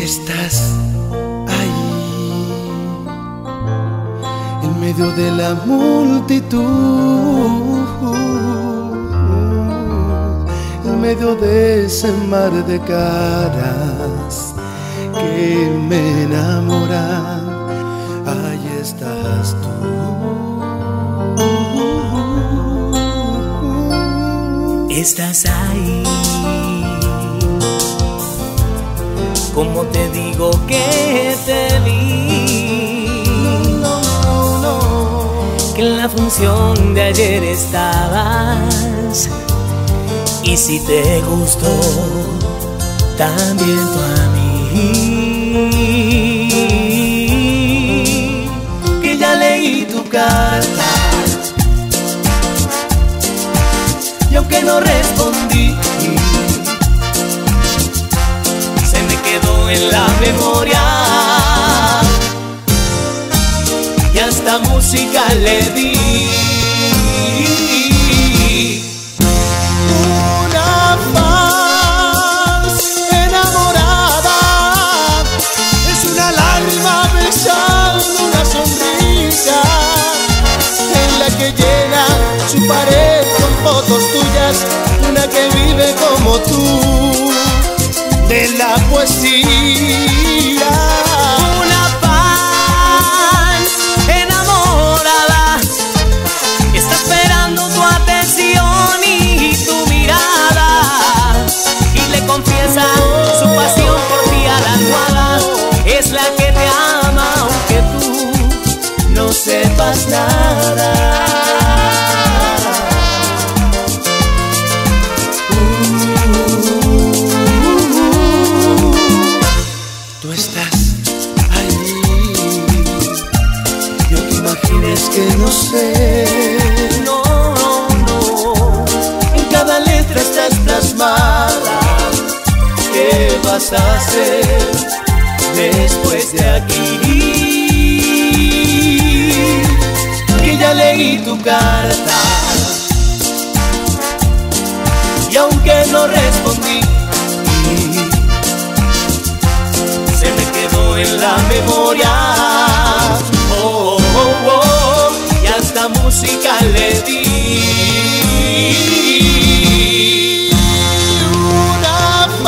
Estás ahí, en medio de la multitud, en medio de ese mar de caras que me enamoran. Ahí estás tú. Estás ahí. ¿Cómo te digo que te vi? Que en la función de ayer estabas. Y si te gustó, también tú a mí. Que ya leí tu carta, y aunque no respondí, se me quedó en la memoria. Y hasta música le di. Una paz enamorada es una lágrima besando una sonrisa, en la que llena su pared con fotos tuyas, una que vive como tú de la poesía. Una paz enamorada está esperando tu atención y tu mirada, y le confiesa su pasión por ti a la almohada. Es la que te ama aunque tú no sepas nada. Tú estás ahí, yo que imagines que no sé. No, no, En cada letra estás plasmada. ¿Qué vas a hacer después de aquí? Que ya leí tu carta, y aunque no respondí, se me quedó en la memoria. Oh, oh, oh, y hasta música le di. Una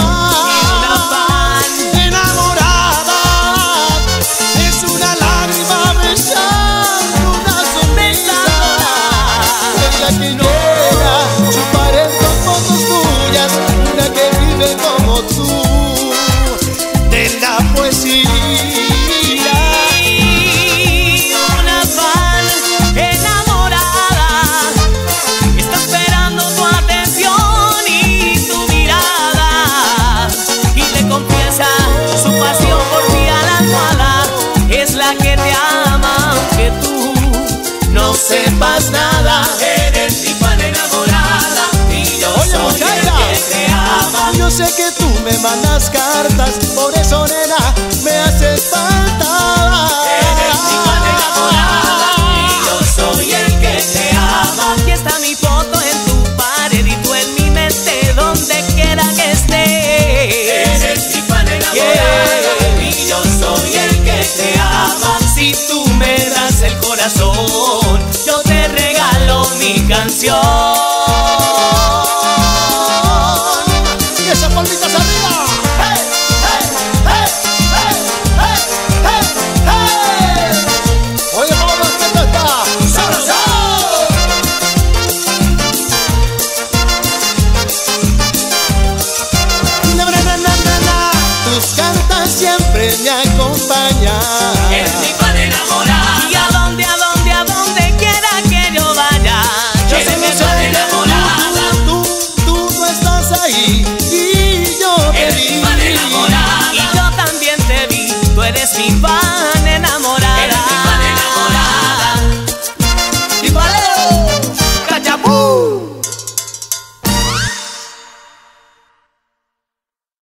paz enamorada es una lágrima besando una sonrisa, en la que llena su pared con fotos tuyas, una que vive como tú de la poesía. Una paz enamorada está esperando tu atención y tu mirada, y le confiesa su pasión por ti a la almohada. Es la que te ama aunque tú no sepas nada. Eres mi fan enamorada y yo soy el que te ama. Yo sé que tú me mandas cartas, por eso